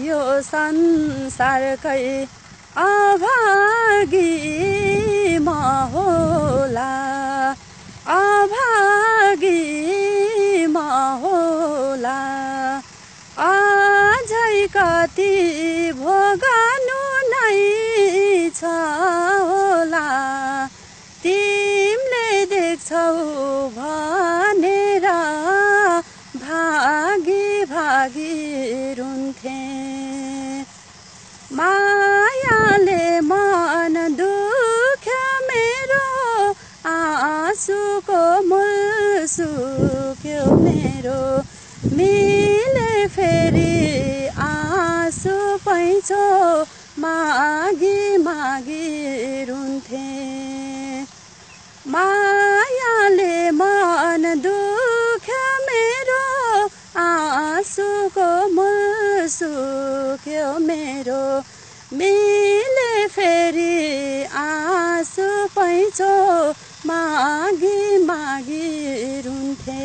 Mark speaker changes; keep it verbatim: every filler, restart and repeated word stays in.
Speaker 1: यो संसारकै अभागी म होला, अभागी म होला। अझै कति भोगनु नै छ होला, तिमीले देख्छौ भनेर भागी भागी रुन्थे। मायाले मन दुख्यो मेरो, आँसुको मूल सुक्यो मेरो। मिले फेरि आँसु पैँचो मागी मागी रुन्थे। मायाले मन दुख्यो मेरो, आँसुको मूल सुक्यो मेरो। मिले फेरि आँसु पैँचो मागी मागी रुन्थे।